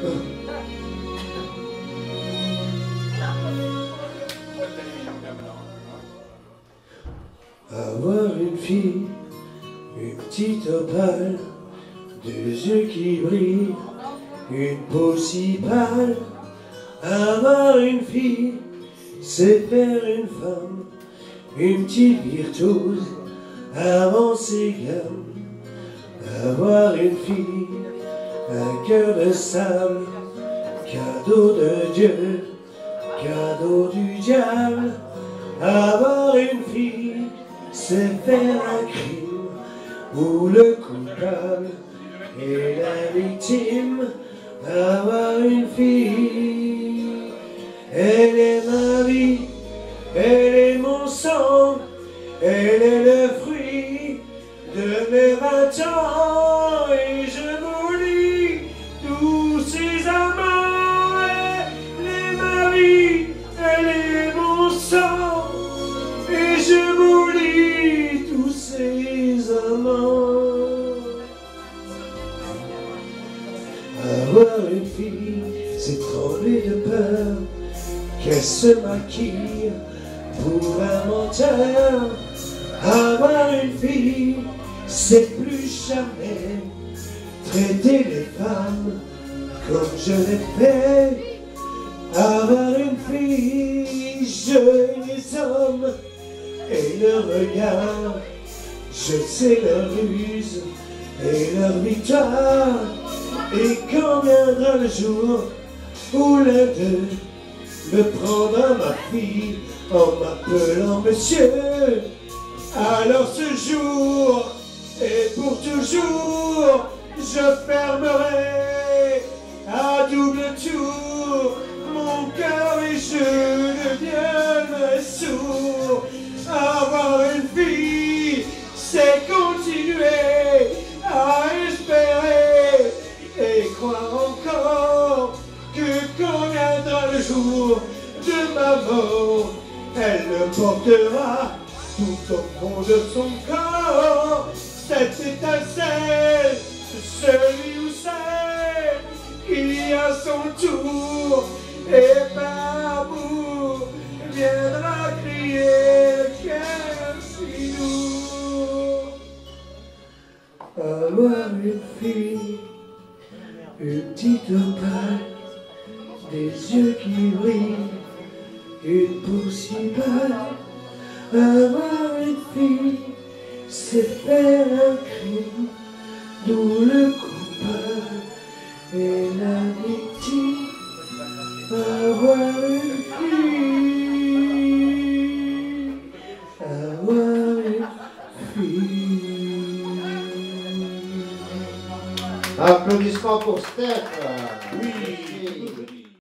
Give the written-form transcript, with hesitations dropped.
Avoir une fille, une petite opale, deux yeux qui brillent, une peau si pâle. Avoir une fille, c'est faire une femme, une petite virtuose, avant ses gammes. Avoir une fille, un cœur de sable, cadeau de Dieu, cadeau du diable. Avoir une fille, c'est faire un crime où le coupable est la victime. Avoir une fille, elle est ma vie, elle est mon sang, elle est le fruit de mes 20 ans, et je m'oublie tous ces amants. Elle est ma vie, elle est mon sang, et je m'oublie tous ces amants. Avoir une fille, c'est trembler de peur qu'elle se maquille pour un menteur. Avoir une fille, c'est plus jamais traiter les femmes comme je l'ai fait. Avoir une fille, je les hommes et leur regard, je sais leur ruse et leur victoire. Et quand viendra le jour où l'un d'eux me prendra ma fille en m'appelant monsieur, alors ce jour et pour toujours je fermerai à double tour mon cœur et je deviendrai sourd. Avoir une fille, c'est continuer à espérer et croire encore que quand viendra le jour de ma mort, elle me portera tout au fond de son corps cette étincelle, celui ou celle qui à son tour et par amour viendra crier le cœur si lourd. Avoir une fille, une petite opale, des yeux qui brillent, une peau si pâle. Avoir une fille, c'est faire un crime, d'où le coupable et la victime. Avoir une fille, avoir une fille. Applaudissements pour Steph. Oui.